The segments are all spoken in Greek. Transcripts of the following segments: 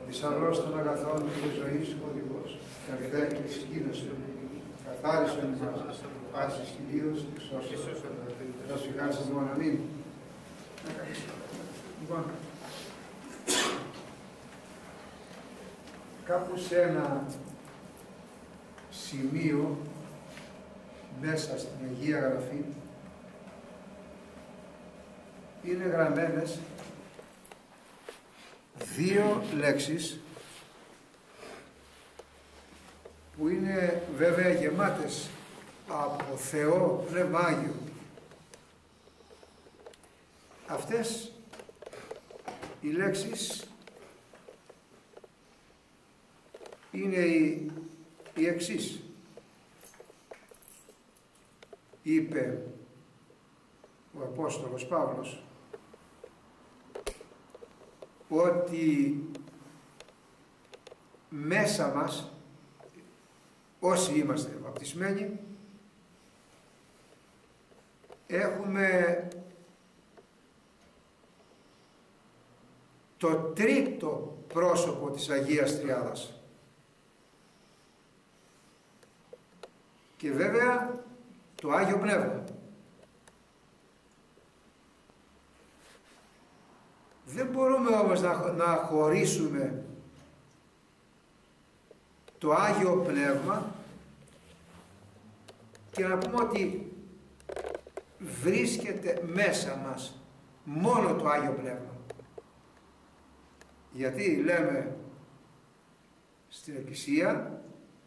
Θησαυρός των αγαθών και της ζωής οδηγός, καρδέ και σκήνωσε, καθάρισον μας, πάσης κυρίως, εξώσεως, ως φυγάσαι μόνο αμήν. Λοιπόν, κάπου σε ένα σημείο μέσα στην Αγία Γραφή είναι γραμμένες δύο λέξεις που είναι βέβαια γεμάτες από Θεό Πνεύμα Άγιο. Αυτές οι λέξεις είναι οι εξής. Είπε ο Απόστολος Παύλος ότι μέσα μας, όσοι είμαστε βαπτισμένοι, έχουμε το τρίτο πρόσωπο της Αγίας Τριάδας. Και βέβαια το Άγιο Πνεύμα. Δεν μπορούμε όμως να χωρίσουμε το Άγιο Πνεύμα και να πούμε ότι βρίσκεται μέσα μας μόνο το Άγιο Πνεύμα. Γιατί λέμε στην Εκκλησία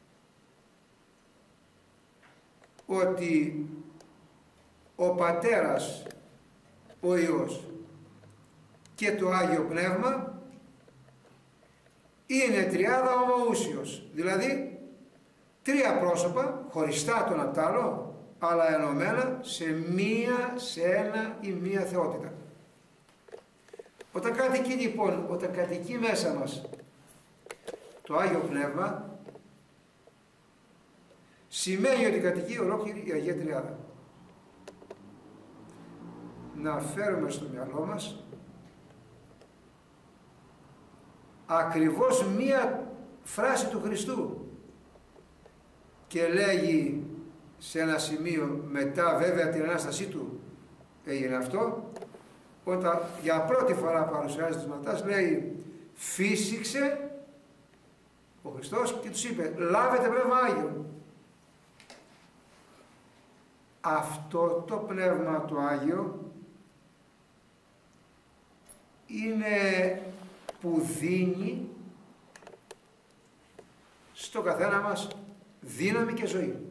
ότι ο Πατέρας, ο Υιός και το Άγιο Πνεύμα είναι τριάδα ομοούσιος, δηλαδή τρία πρόσωπα χωριστά το ένα απ' τ' άλλο, αλλά ενωμένα σε ένα ή μία θεότητα. Όταν κατοικεί λοιπόν, όταν κατοικεί μέσα μας το Άγιο Πνεύμα, σημαίνει ότι κατοικεί ολόκληρη η Αγία Τριάδα. Να φέρουμε στο μυαλό μας ακριβώς μία φράση του Χριστού και λέγει σε ένα σημείο, μετά βέβαια την Ανάστασή του έγινε αυτό, όταν για πρώτη φορά παρουσιάζει τις ματάς, λέει φύσηξε ο Χριστός και τους είπε λάβετε Πνεύμα Άγιο. Αυτό το Πνεύμα το Άγιο είναι που δίνει στο καθένα μας δύναμη και ζωή.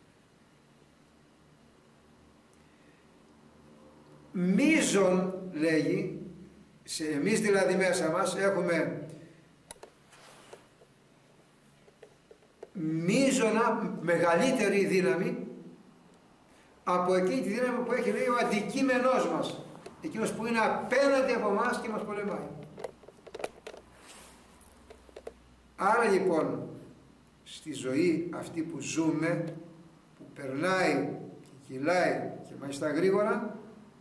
Μίζων λέγει, εμείς δηλαδή μέσα μας έχουμε μίζωνα μεγαλύτερη δύναμη από εκείνη τη δύναμη που έχει, λέει, ο αντικείμενός μας, εκείνος που είναι απέναντι από εμάς και μας πολεμάει. Άρα λοιπόν στη ζωή αυτή που ζούμε, που περνάει και κυλάει και μάλιστα γρήγορα,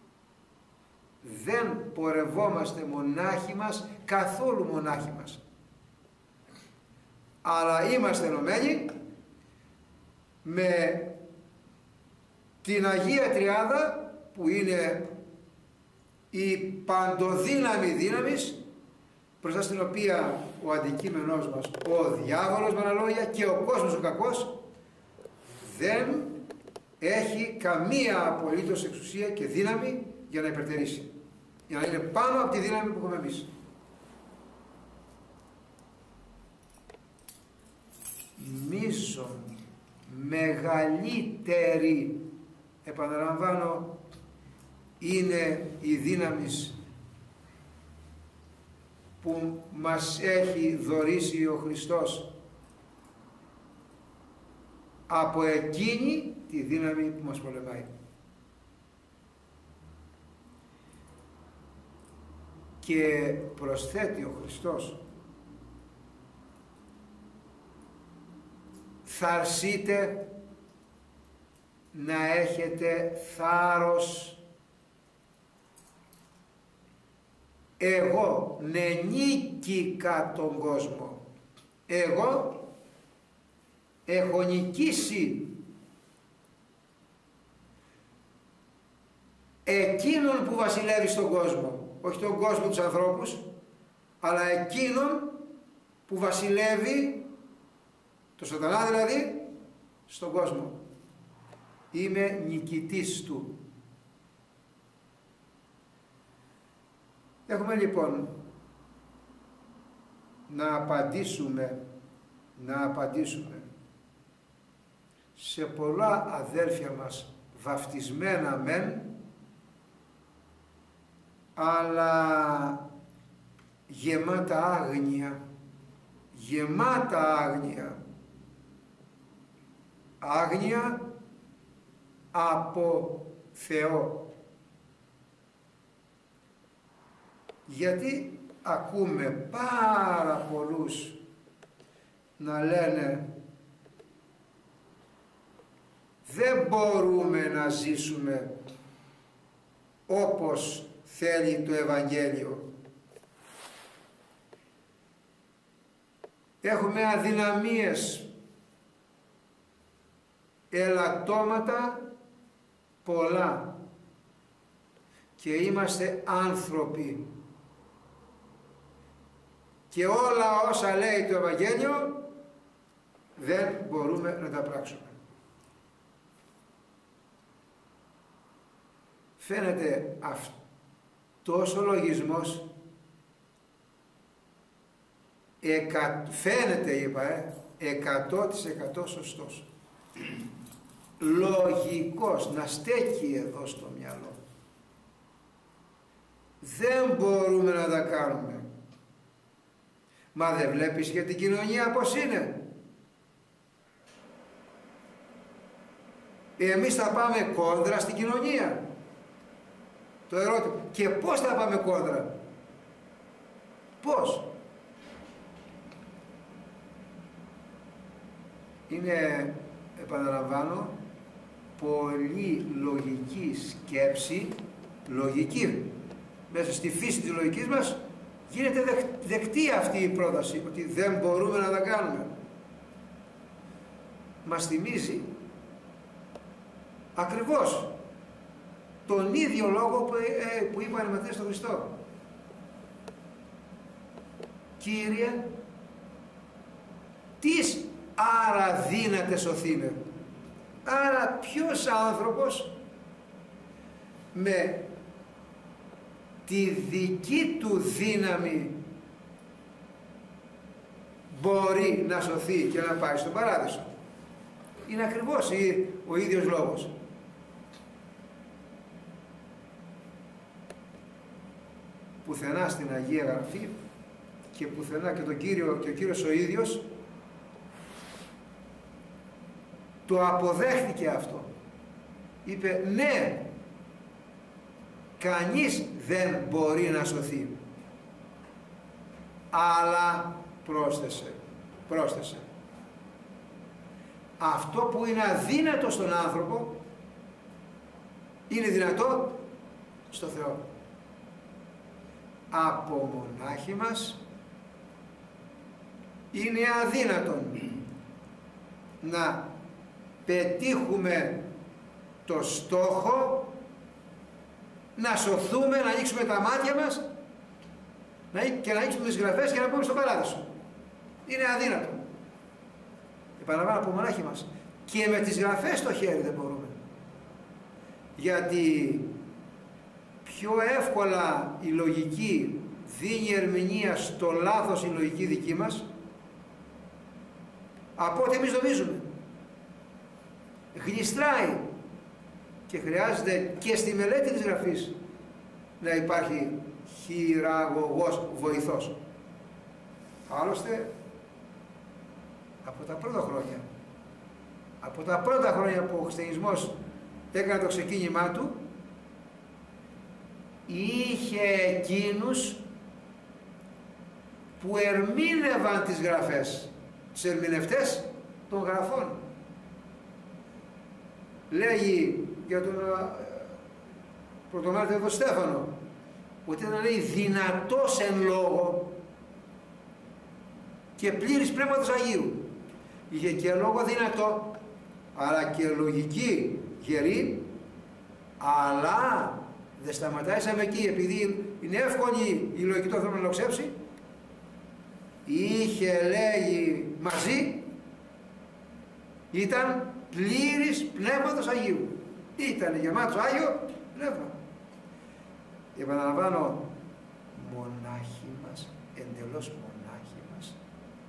δεν πορευόμαστε μονάχοι μας, καθόλου μονάχοι μας, αλλά είμαστε ενωμένοι με την Αγία Τριάδα που είναι η παντοδύναμη δύναμης μπροστά στην οποία ο αντικείμενός μας, ο διάβολος με άλλα λόγια, και ο κόσμος ο κακός δεν έχει καμία απολύτως εξουσία και δύναμη για να υπερτερήσει, για να είναι πάνω από τη δύναμη που έχουμε εμείς. Μίσον, μεγαλύτερη, επαναλαμβάνω, είναι η δύναμη που μας έχει δωρήσει ο Χριστός από εκείνη τη δύναμη που μας πολεμάει. Και προσθέτει ο Χριστός, θαρσείτε να έχετε θάρρος εγώ νικήκα τον κόσμο. Εγώ έχω νικήσει εκείνον που βασιλεύει στον κόσμο, όχι τον κόσμο τους ανθρώπους, αλλά εκείνον που βασιλεύει, το σατανά δηλαδή, στον κόσμο. Είμαι νικητής του. Έχουμε λοιπόν να απαντήσουμε σε πολλά αδέρφια μας βαφτισμένα μεν, αλλά γεμάτα άγνοια, άγνοια από Θεό. Γιατί ακούμε πάρα πολλούς να λένε δεν μπορούμε να ζήσουμε όπως θέλει το Ευαγγέλιο. Έχουμε αδυναμίες, ελαττώματα πολλά και είμαστε άνθρωποι και όλα όσα λέει το Ευαγγέλιο δεν μπορούμε να τα πράξουμε. Φαίνεται αυτός ο λογισμός, φαίνεται είπα, 100% σωστός, λογικός, να στέκει εδώ στο μυαλό. Δεν μπορούμε να τα κάνουμε. Μα δεν βλέπεις και την κοινωνία πως είναι? Εμείς θα πάμε κόντρα στην κοινωνία. Το ερώτημα, και πώς θα πάμε κόντρα? Πώς? Είναι, επαναλαμβάνω, πολύ λογική σκέψη, λογική, μέσα στη φύση της λογικής μας γίνεται δεκτή αυτή η πρόταση, ότι δεν μπορούμε να τα κάνουμε. Μας θυμίζει ακριβώς τον ίδιο λόγο που είπαν οι μαθητές στον Χριστό. Κύριε, τις άρα δύναται σωθήνε? Άρα ποιος άνθρωπος με τη δική του δύναμη μπορεί να σωθεί και να πάει στον παράδεισο? Είναι ακριβώς ο ίδιος λόγος. Πουθενά στην Αγία Γραφή και πουθενά, και ο Κύριος ο ίδιος το αποδέχτηκε αυτό. Είπε ναι, κανείς δεν μπορεί να σωθεί. Αλλά πρόσθεσε, αυτό που είναι αδύνατο στον άνθρωπο είναι δυνατό στο Θεό. Από μονάχοι μας είναι αδύνατον να πετύχουμε το στόχο, να σωθούμε, να ανοίξουμε τα μάτια μας και να ανοίξουμε τις γραφές και να πούμε στον παράδεισο. Είναι αδύνατο. Επαναλαμβάνω, από μονάχοι μας. Και με τις γραφές στο χέρι δεν μπορούμε. Γιατί πιο εύκολα η λογική δίνει ερμηνεία στο λάθος η λογική δική μας από ό,τι εμείς νομίζουμε. Γλιστράει και χρειάζεται και στη μελέτη της γραφής να υπάρχει χειραγωγός βοηθός. Άλλωστε από τα πρώτα χρόνια που ο χριστιανισμός έκανε το ξεκίνημά του, είχε εκείνους που ερμήνευαν τις γραφές, τους ερμηνευτές των γραφών. Λέγει για τον πρωτομάρτυρο Στέφανο, ότι ήταν, λέει, δυνατός εν λόγω και πλήρης Πνεύματος Αγίου. Είχε και λόγο δυνατό, αλλά και λογική γερή, αλλά δεν σταματάει σαν εκεί, επειδή είναι εύκολη η λογική του ανθρώπου να λοξέψει. Είχε, λέγει, μαζί, ήταν πλήρης Πνεύματος Αγίου. Ήταν γεμάτος Άγιο Πνεύμα. Επαναλαμβάνω, μονάχοι μας, εντελώς μονάχοι μας,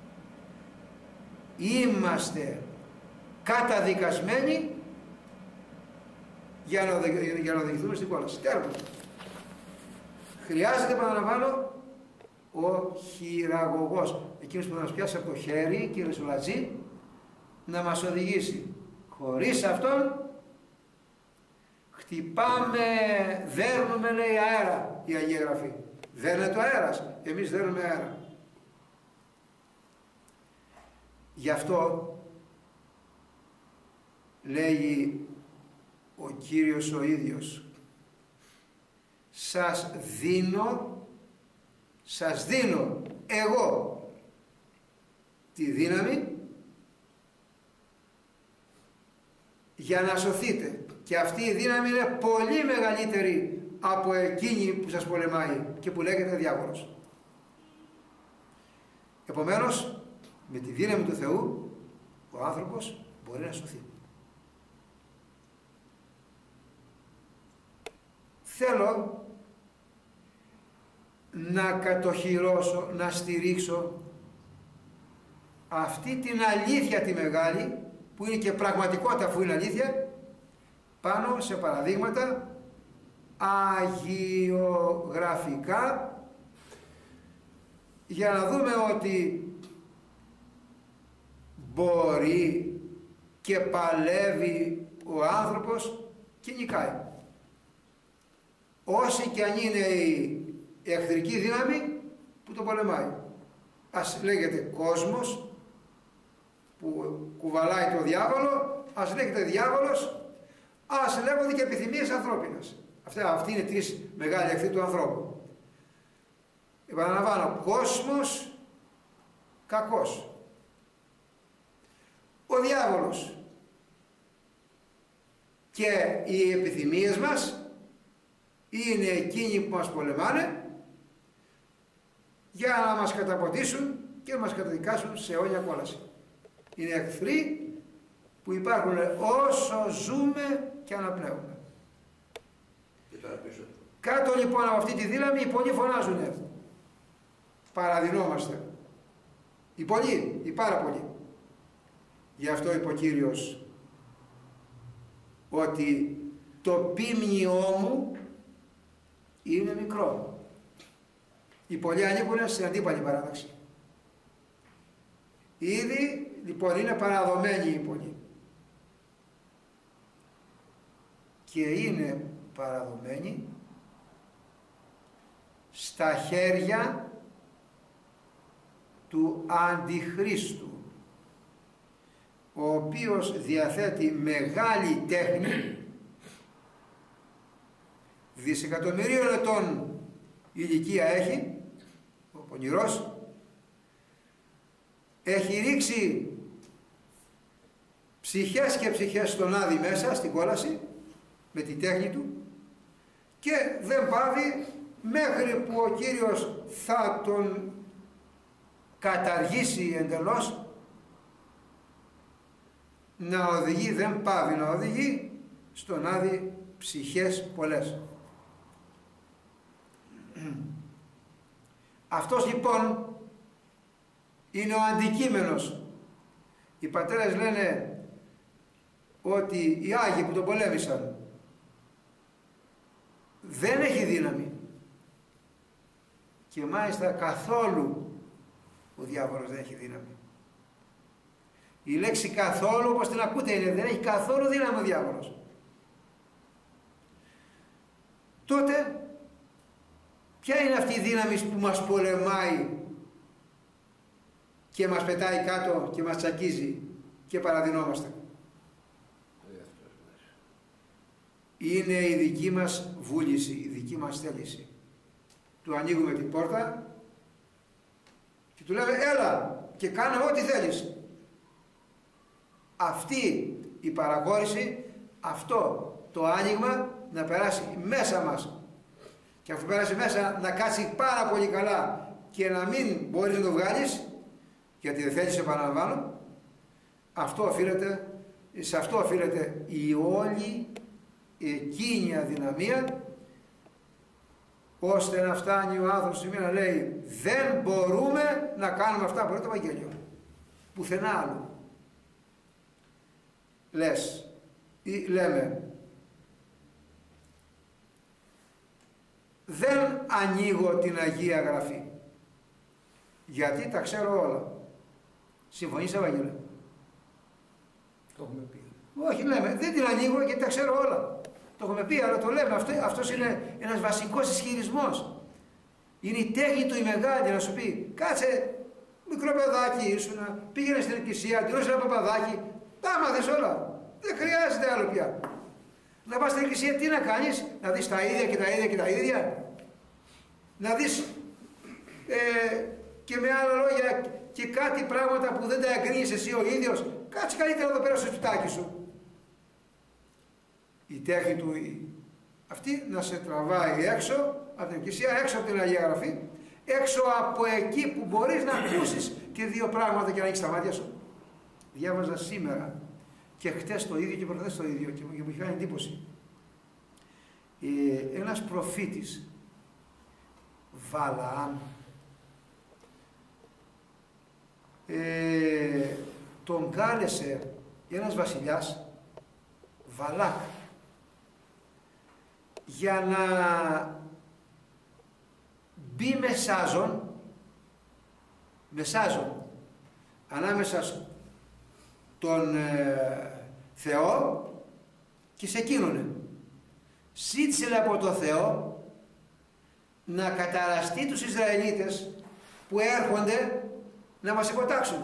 είμαστε καταδικασμένοι για να οδηγηθούμε στην κόλαση. Τέλος. Χρειάζεται, επαναλαμβάνω, ο χειραγωγός, εκείνος που θα μας πιάσει από το χέρι, κύριε Σουλατζή, να μας οδηγήσει. Χωρίς αυτόν χτυπάμε, δέρνουμε, λέει, αέρα, η Αγία Γραφή. Δέρνε το αέρας, εμείς δέρνουμε αέρα. Γι' αυτό λέγει ο Κύριος ο ίδιος, σας δίνω εγώ τη δύναμη για να σωθείτε. Και αυτή η δύναμη είναι πολύ μεγαλύτερη από εκείνη που σας πολεμάει και που λέγεται διάβολος. Επομένως, με τη δύναμη του Θεού, ο άνθρωπος μπορεί να σωθεί. Θέλω να κατοχυρώσω, να στηρίξω αυτή την αλήθεια τη μεγάλη, που είναι και πραγματικότητα αφού είναι αλήθεια, πάνω σε παραδείγματα αγιογραφικά, για να δούμε ότι μπορεί και παλεύει ο άνθρωπος και νικάει. Όση και αν είναι η εχθρική δύναμη που τον πολεμάει. Ας λέγεται κόσμος που κουβαλάει το διάβολο, ας λέγεται διάβολος, ας λέγονται και επιθυμίες ανθρώπινες. Αυτοί είναι τρεις μεγάλοι εχθροί του ανθρώπου. Επαναλαμβάνω, κόσμος κακός. Ο διάβολος και οι επιθυμίες μας είναι εκείνοι που μας πολεμάνε για να μας καταποντήσουν και να μας καταδικάσουν σε αιώνια κόλαση. Είναι εχθροί που υπάρχουν όσο ζούμε και αναπνέουμε. Κάτω λοιπόν από αυτή τη δύναμη οι πολλοί φωνάζουν. Παραδεινόμαστε. Οι πολλοί, οι πάρα πολλοί. Γι' αυτό είπε ο Κύριος ότι το ποίμνιό μου είναι μικρό. Οι πολλοί ανήκουν στην αντίπαλη παράδοξη. Ήδη λοιπόν είναι παραδομένοι οι πολλοί. Και είναι παραδομένοι στα χέρια του Αντιχρίστου, ο οποίος διαθέτει μεγάλη τέχνη, δισεκατομμυρίων ετών ηλικία έχει, ο πονηρός, έχει ρίξει ψυχές και ψυχές στον Άδη μέσα, στην κόλαση, με τη τέχνη του, και δεν πάβει μέχρι που ο Κύριος θα τον καταργήσει εντελώς, να οδηγεί, δεν πάβει να οδηγεί στον Άδη ψυχές πολλές. Αυτός λοιπόν είναι ο αντικείμενος. Οι πατέρες λένε ότι οι Άγιοι που τον πολέμησαν δεν έχει δύναμη, και μάλιστα καθόλου ο διάβολος δεν έχει δύναμη. Η λέξη καθόλου, όπως την ακούτε, είναι δεν έχει καθόλου δύναμη ο διάβολος. Τότε ποια είναι αυτή η δύναμη που μας πολεμάει και μας πετάει κάτω και μας τσακίζει και παραδεινόμαστε? Είναι η δική μας βούληση, η δική μας θέληση. του ανοίγουμε την πόρτα και του λέμε έλα και κάνε ό,τι θέλεις. Αυτή η παραχώρηση, αυτό το άνοιγμα να περάσει μέσα μας, και αφού περάσει μέσα να κάτσει πάρα πολύ καλά και να μην μπορείς να το βγάλεις γιατί δεν θέλεις, επαναλαμβάνω, σε αυτό οφείλεται η όλη εκείνη αδυναμία, ώστε να φτάνει ο άνθρωπος στη να λέει δεν μπορούμε να κάνουμε αυτά που λέει το Ευαγγέλιο πουθενά άλλο. Λέμε δεν ανοίγω την Αγία Γραφή γιατί τα ξέρω όλα. Συμφωνείς, Ευαγγέλιο? Το έχουμε πει. Όχι, λέμε δεν την ανοίγω γιατί τα ξέρω όλα. Το έχουμε πει, αλλά το λέμε. Αυτός είναι ένας βασικός ισχυρισμός. Είναι η τέχνη του η μεγάλη να σου πει κάτσε μικρό παιδάκι ήσουνα, πήγαινε στην εκκλησία, τηρούσε ένα παπαδάκι, τα μάθες όλα. Δεν χρειάζεται άλλο πια. Να πας στην εκκλησία τι να κάνεις, να δεις τα ίδια και τα ίδια και τα ίδια. Να δεις και με άλλα λόγια και κάτι πράγματα που δεν τα εγκρίνεις εσύ ο ίδιος. Κάτσε καλύτερα εδώ πέρα στο σπιτάκι σου. Η τέχνη του αυτή να σε τραβάει έξω από την εκκλησία, έξω από την Αγία Γραφή, έξω από εκεί που μπορείς να ακούσεις και δύο πράγματα και να ανοίξεις τα μάτια σου. Διάβαζα σήμερα και χτες το ίδιο και προχθές το ίδιο και μου είχε κάνει εντύπωση. Ένας προφήτης, Βαλαάμ, τον κάλεσε ένας βασιλιάς, Βαλάκ, για να μπει μεσάζον ανάμεσα στον Θεό και σε εκείνον. Ζήτησε από το Θεό να καταραστεί τους Ισραηλίτες που έρχονται να μας υποτάξουν.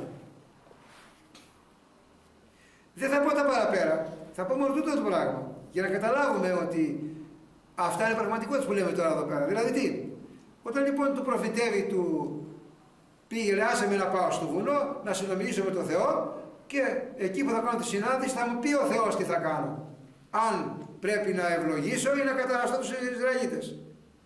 Δεν θα πω τα παραπέρα, θα πω μόνο τούτο το πράγμα για να καταλάβουμε ότι αυτά είναι πραγματικότητες που λέμε τώρα εδώ πέρα. Δηλαδή τι, όταν λοιπόν του προφητεύει του πήγε, άσε με να πάω στο βουνό να συνομιλήσω με τον Θεό και εκεί που θα κάνω τη συνάντηση θα μου πει ο Θεός τι θα κάνω. Αν πρέπει να ευλογήσω ή να καταραστώ τους Ισραηλίτες.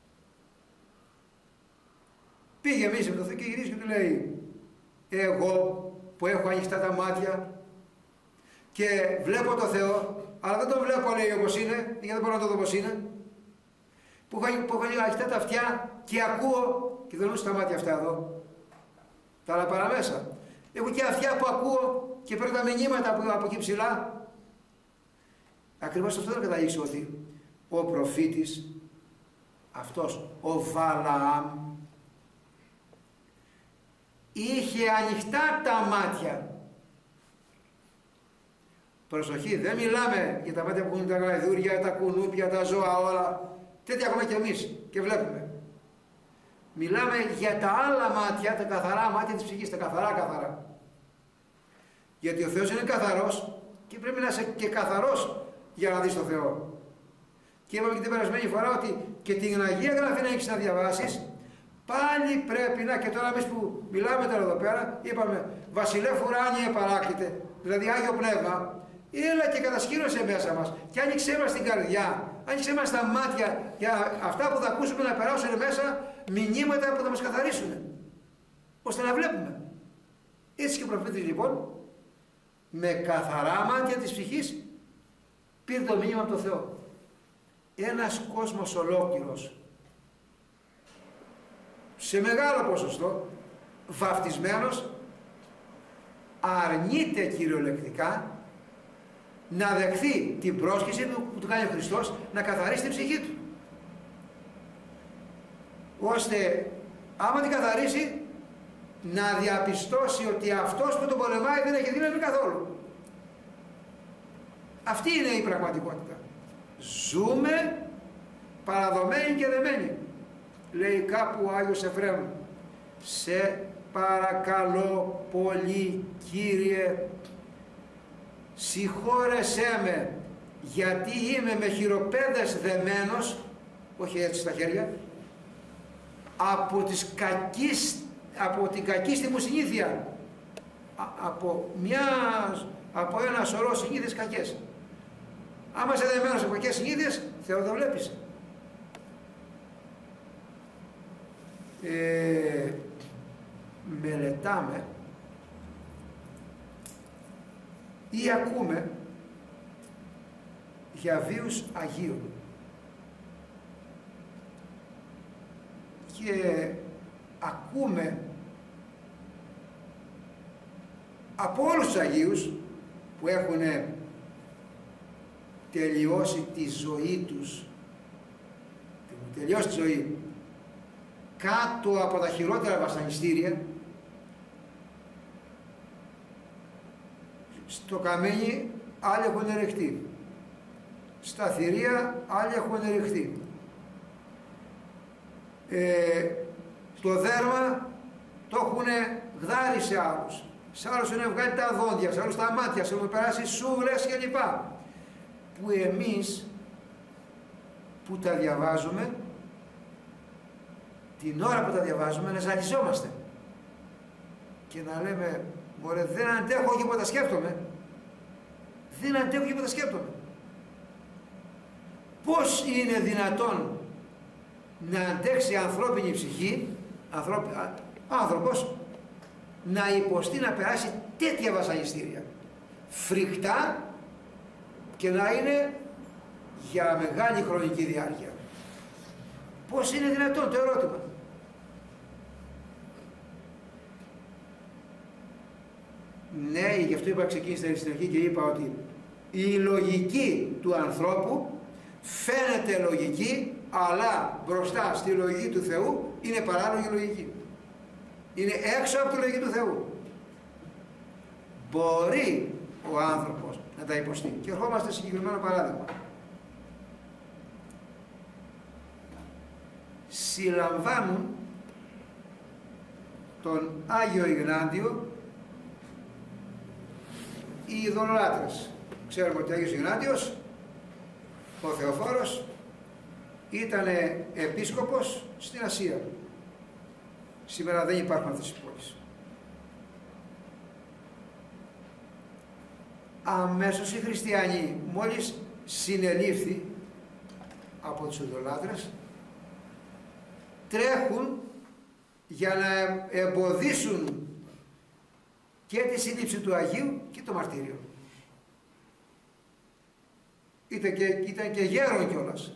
Πήγε μίλησε με τον Θεό και γυρίζει και του λέει εγώ που έχω ανοιχτά τα μάτια και βλέπω τον Θεό, αλλά δεν τον βλέπω λέει όπως είναι, γιατί δεν μπορώ να το δω όπως είναι, που έχω ανοιχτά τα αυτιά και ακούω και δεν στα μάτια αυτά εδώ, τα άλλα παραμέσα. Έχω και αυτιά που ακούω και παίρνω τα μηνύματα από εκεί ψηλά. Ακριβώς αυτό θα καταλήξει ότι ο προφήτης αυτός, ο Βαλαάμ, είχε ανοιχτά τα μάτια. Προσοχή, δεν μιλάμε για τα μάτια που έχουν τα γαϊδούρια, τα κουνούπια, τα ζώα όλα. Τέτοια έχουμε κι εμείς και βλέπουμε. Μιλάμε για τα άλλα μάτια, τα καθαρά μάτια της ψυχής, τα καθαρά. Γιατί ο Θεός είναι καθαρός και πρέπει να είσαι και καθαρός για να δεις τον Θεό. Και είπαμε και την περασμένη φορά ότι και την Αγία Γραφή να έχεις να διαβάσεις, πάλι πρέπει να, και τώρα εμείς που μιλάμε τώρα εδώ πέρα, είπαμε βασιλεύ ουράνιε παράκλητε, δηλαδή Άγιο Πνεύμα, έλα και κατασκήνωσε μέσα μας και άνοιξέ μας την καρδιά, άνοιξέ μας τα μάτια για αυτά που θα ακούσουμε να περάσουν μέσα μηνύματα που θα μας καθαρίσουν, ώστε να βλέπουμε. Έτσι και ο προφήτης λοιπόν, με καθαρά μάτια της ψυχής, πήρε το μήνυμα από τον Θεό. Ένας κόσμος ολόκληρος, σε μεγάλο ποσοστό, βαφτισμένος, αρνείται κυριολεκτικά να δεχθεί την πρόσκληση που του κάνει ο Χριστός να καθαρίσει την ψυχή του. Ώστε, άμα την καθαρίσει, να διαπιστώσει ότι αυτός που τον πολεμάει δεν έχει δύναμη καθόλου. Αυτή είναι η πραγματικότητα. Ζούμε παραδομένοι και δεμένοι. Λέει κάπου ο Άγιος Εφραίμ, σε παρακαλώ πολύ Κύριε, συγχώρεσέ με, γιατί είμαι με χειροπέδες δεμένος, όχι έτσι στα χέρια, από την κακίστη μου συνήθεια, από ένα σωρό συνήθειες κακές. Άμα είσαι δεμένος από κακές συνήθειες, Θεό δεν βλέπεις. Μελετάμε ή ακούμε για βίους Αγίων και ακούμε από όλους τους Αγίους που έχουν τελειώσει τη ζωή τους, τελειώσει τη ζωή κάτω από τα χειρότερα βασανιστήρια. Στο Καμένι άλλοι έχουν ερεχτεί, στα Θηρία άλλοι έχουν ερεχτεί, στο Δέρμα το έχουν γδάρει σε άλλους, σε άλλους έχουν βγάλει τα δόντια, σε άλλους τα μάτια, σε έχουν περάσει σούβλες κλπ. Που εμείς που τα διαβάζουμε, την ώρα που τα διαβάζουμε να ζαλιζόμαστε και να λέμε μωρέ, δεν αντέχω και που τα σκέφτομαι, δεν αντέχω και που τα σκέφτομαι. Πώς είναι δυνατόν να αντέξει ανθρώπινη ψυχή, άνθρωπος, να υποστεί να περάσει τέτοια βασανιστήρια φρικτά και να είναι για μεγάλη χρονική διάρκεια? Πώς είναι δυνατόν, το ερώτημα. Ναι, γι' αυτό είπα, ξεκίνησα στην αρχή και είπα ότι η λογική του ανθρώπου φαίνεται λογική, αλλά μπροστά στη λογική του Θεού είναι παράλογη λογική. Είναι έξω από τη λογική του Θεού. Μπορεί ο άνθρωπος να τα υποστεί. Και ερχόμαστε σε συγκεκριμένο παράδειγμα. Συλλαμβάνουν τον Άγιο Ιγνάτιο οι ειδωλολάτρες. Ξέρουμε ότι ο Άγιος Ιγνάτιος, ο Θεοφόρος, ήταν επίσκοπος στην Ασία. Σήμερα δεν υπάρχουν αυτές οι πόλεις. Αμέσως οι χριστιανοί, μόλις συνελήφθη από τους ειδωλάτρες, τρέχουν για να εμποδίσουν και τη σύλληψη του Αγίου και το μαρτύριο. Ήταν και γέρον κιόλας,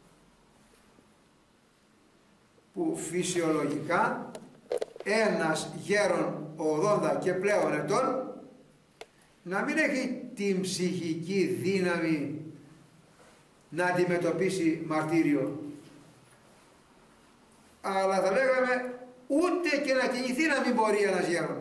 που φυσιολογικά ένας γέρον 80 και πλέον ετών να μην έχει την ψυχική δύναμη να αντιμετωπίσει μαρτύριο, αλλά θα λέγαμε ούτε και να κινηθεί να μην μπορεί ένας γέρον.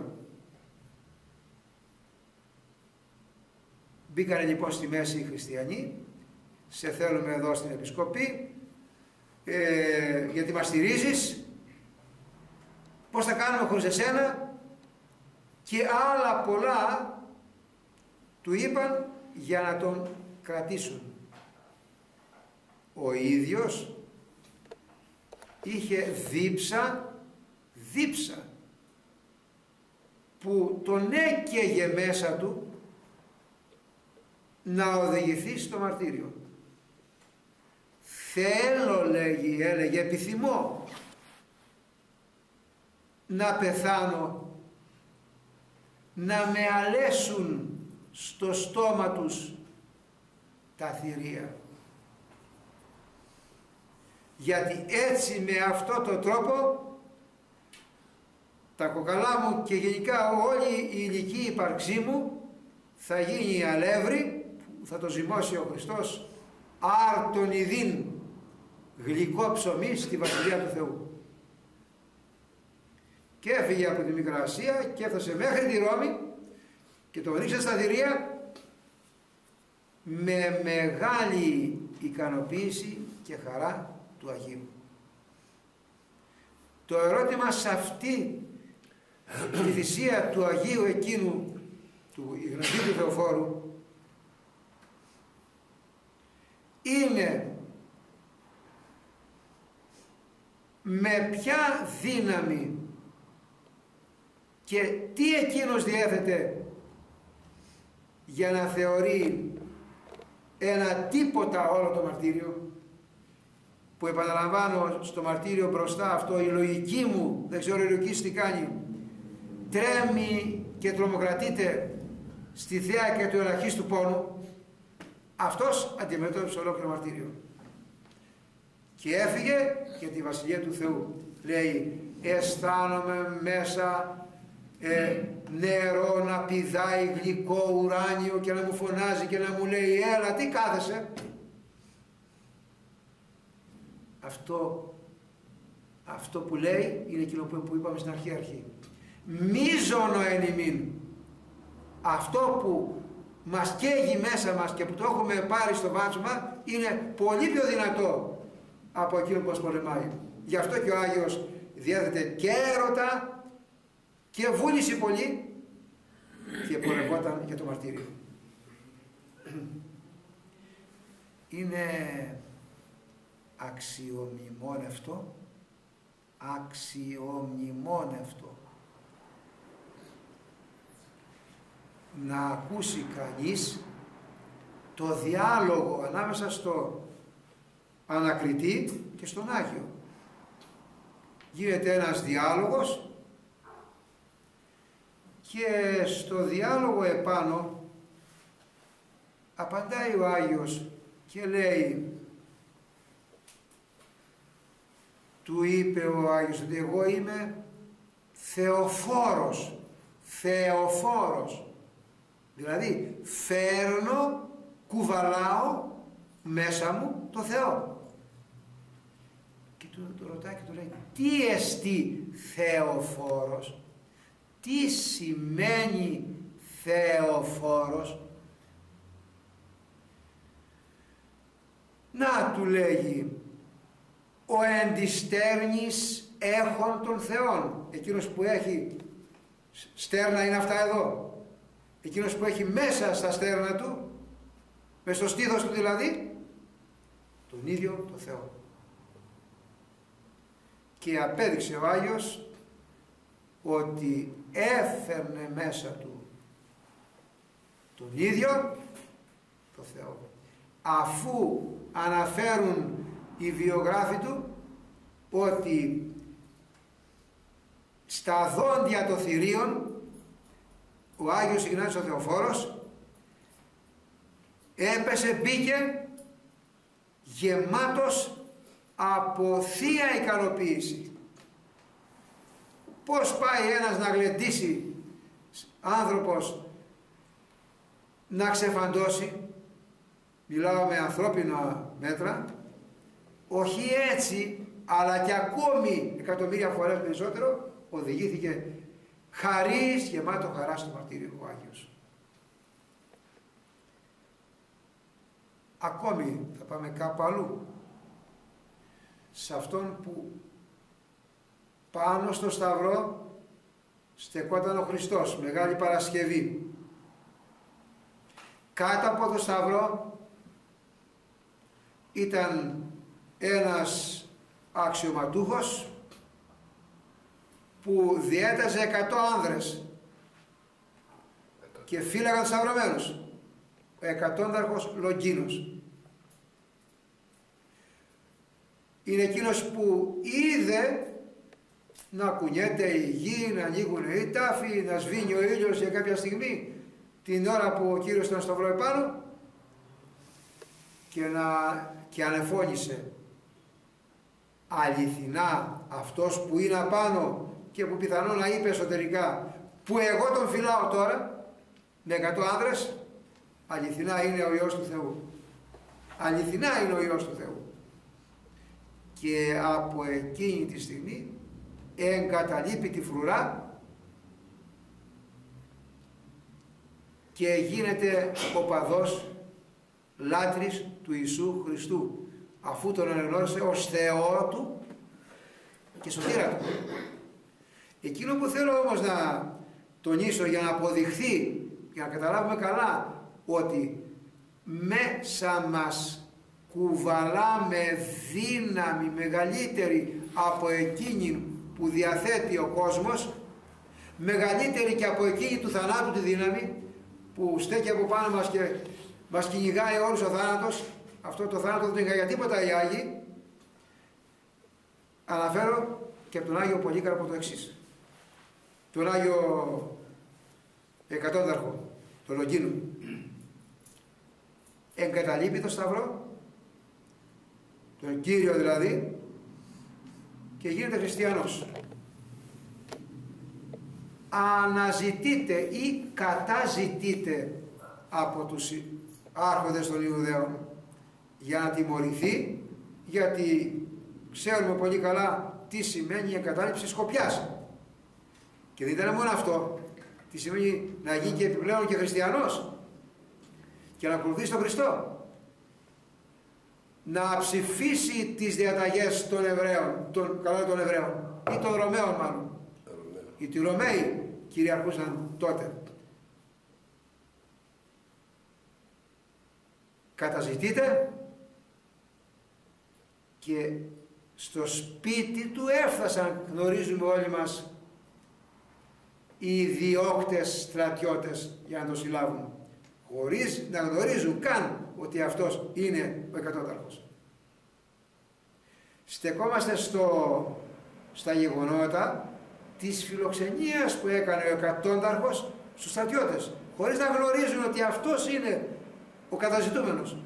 Μπήκανε λοιπόν στη μέση οι χριστιανοί, σε θέλουμε εδώ στην Επισκοπή, γιατί μας στηρίζεις, πώς θα κάνουμε χωρίς εσένα, και άλλα πολλά του είπαν για να τον κρατήσουν. Ο ίδιος είχε δίψα που τον έκαιγε μέσα του να οδηγηθεί στο μαρτύριο. Θέλω, έλεγε, επιθυμώ να πεθάνω, να με αλέσουν στο στόμα τους τα θηρία. Γιατί έτσι, με αυτό το τρόπο, τα κοκαλά μου και γενικά όλη η ηλική ύπαρξή μου θα γίνει αλεύρι που θα το ζυμώσει ο Χριστός, άρτον ειδήν, γλυκό ψωμί στη Βασιλεία του Θεού. Και έφυγε από τη Μικρά Ασία και έφτασε μέχρι τη Ρώμη και τον ρίξε στα θηρία με μεγάλη ικανοποίηση και χαρά του Αγίου. Το ερώτημα σε αυτή τη θυσία του Αγίου εκείνου, του Ιγνατίου του Θεοφόρου, είναι με ποια δύναμη και τι εκείνος διέθετε για να θεωρεί ένα τίποτα όλο το μαρτύριο, που επαναλαμβάνω στο μαρτύριο μπροστά αυτό η λογική μου, δεν ξέρω η λογική τι κάνει, τρέμει και τρομοκρατείται στη θέα και του ελαχίστου πόνου. Αυτός αντιμετώπισε ολόκληρο μαρτύριο και έφυγε για τη Βασιλεία του Θεού. Λέει, αισθάνομαι μέσα νερό να πηδάει γλυκό ουράνιο και να μου φωνάζει και να μου λέει, έλα, τι κάθεσαι. Αυτό που λέει είναι εκείνο που είπαμε στην αρχή. Μίζωνο εν ημίν. Αυτό που μας καίγει μέσα μας και που το έχουμε πάρει στο βάτσμα είναι πολύ πιο δυνατό από εκείνο που μας πολεμάει. Γι' αυτό και ο Άγιος διέθετε και έρωτα και βούληση πολύ και πορευόταν για το μαρτύριο. Είναι αξιομνημόνευτο να ακούσει κανείς το διάλογο ανάμεσα στο ανακριτή και στον Άγιο. Γίνεται ένας διάλογος και στο διάλογο επάνω απαντάει ο Άγιος και λέει, του είπε ο Άγιος ότι εγώ είμαι Θεοφόρος, δηλαδή φέρνω, κουβαλάω μέσα μου το Θεό. Και του ρωτάει και του λέει, τι εστί Θεοφόρος, τι σημαίνει Θεοφόρος. Να, του λέγει, ο εντιστέρνης έχων των Θεών. Εκείνος που έχει στέρνα είναι αυτά εδώ. Εκείνος που έχει μέσα στα στέρνα του, μες στο στήθος του δηλαδή, τον ίδιο το Θεό. Και απέδειξε ο Άγιος ότι έφερνε μέσα του τον ίδιο το Θεό. Αφού αναφέρουν οι βιογράφοι του ότι στα δόντια των θηρίων ο Άγιος Ιγνάτιος ο Θεοφόρος έπεσε, μπήκε γεμάτος από θεία ικανοποίηση. Πώς πάει ένας να γλεντήσει άνθρωπος να ξεφαντώσει, μιλάω με ανθρώπινα μέτρα, όχι έτσι, αλλά και ακόμη εκατομμύρια φορές περισσότερο, οδηγήθηκε χαρίς, γεμάτο χαρά στο μαρτύριο ο Άγιος. Ακόμη θα πάμε κάπου αλλού, σε αυτόν που πάνω στο Σταυρό στεκόταν ο Χριστός, Μεγάλη Παρασκευή. Κάτω από το Σταυρό ήταν ένας αξιωματούχος που διέταζε 100 άνδρες και φύλαγαν τους σταυρωμένους, ο εκατόνταρχος Λογκίνος. Είναι εκείνος που είδε να κουνιέται η γη, να ανοίγουν οι τάφοι, να σβήνει ο ήλιος για κάποια στιγμή, την ώρα που ο Κύριος ήταν στο σταυρό επάνω, και ανεφώνησε, αληθινά αυτός που είναι απάνω και που πιθανόν να είπε εσωτερικά, που εγώ τον φυλάω τώρα με 100 άνδρες, αληθινά είναι ο Υιός του Θεού. Αληθινά είναι ο Υιός του Θεού. Και από εκείνη τη στιγμή εγκαταλείπει τη φρουρά και γίνεται οπαδός, λάτρης του Ιησού Χριστού, αφού τον αναγνώρισε ως Θεό του και σωτήρα του. Εκείνο που θέλω όμως να τονίσω για να αποδειχθεί, για να καταλάβουμε καλά, ότι μέσα μας κουβαλάμε δύναμη μεγαλύτερη από εκείνη που διαθέτει ο κόσμος, μεγαλύτερη και από εκείνη του θανάτου τη δύναμη που στέκει από πάνω μας και μας κυνηγάει όλους ο θάνατος. Αυτό το θάνατο δεν είχα για τίποτα οι Άγιοι. Αναφέρω και από τον Άγιο Πολύκαρπο το εξής, τον Άγιο Εκατόνταρχο, τον Λογκίνο. Εγκαταλείπει το Σταυρό, τον Κύριο δηλαδή, και γίνεται χριστιανός. Αναζητείται ή καταζητείται από τους άρχοντες των Ιουδαίων για να τιμωρηθεί, γιατί ξέρουμε πολύ καλά τι σημαίνει η εγκατάλειψη σκοπιάς. Και δεν ήταν μόνο αυτό, τι σημαίνει να γίνει και επιπλέον και χριστιανός και να ακολουθήσει τον Χριστό. Να ψηφίσει τις διαταγές των Εβραίων, των Εβραίων ή των Ρωμαίων μάλλον. Γιατί οι Ρωμαίοι κυριαρχούσαν τότε. Καταζητείτε και στο σπίτι του έφτασαν, γνωρίζουμε όλοι μας, οι διώκτες στρατιώτες για να το συλλάβουν, χωρίς να γνωρίζουν καν ότι αυτός είναι ο εκατόνταρχος. Στεκόμαστε στα γεγονότα της φιλοξενίας που έκανε ο εκατόνταρχος στους στρατιώτες, χωρίς να γνωρίζουν ότι αυτός είναι ο καταζητούμενος.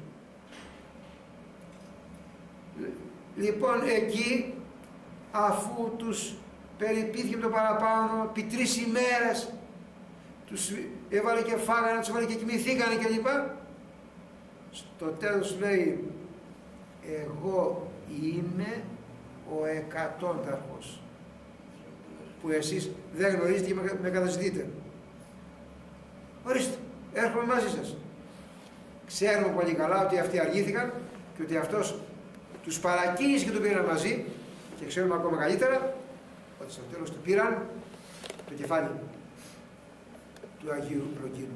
Λοιπόν, εκεί, αφού τους περιπήθηκε το παραπάνω, επί 3 ημέρες, τους έβαλε και φάγανε, τους έβαλε και κοιμηθήκανε κλπ. Στο τέλος λέει, εγώ είμαι ο εκατόνταρχος, που εσείς δεν γνωρίζετε και με καταζητείτε. Ορίστε, έρχομαι μαζί σας. Ξέρουμε πολύ καλά ότι αυτοί αργήθηκαν και ότι αυτός τους παρακίνησε και τον πήραν μαζί, και ξέρουμε ακόμα καλύτερα ότι στο τέλος του πήραν το κεφάλι του Αγίου Λογκίνου.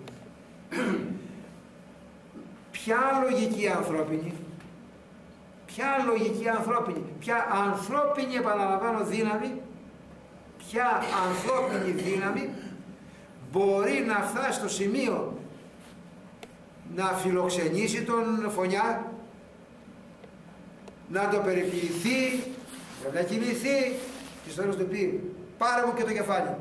Ποια λογική ανθρώπινη, ποια ανθρώπινη, επαναλαμβάνω, δύναμη, ποια ανθρώπινη δύναμη μπορεί να φτάσει στο σημείο να φιλοξενήσει τον φωνιά, να το περιποιηθεί, να κοιμηθεί και στο τέλος του πει, πάρε μου και το κεφάλι.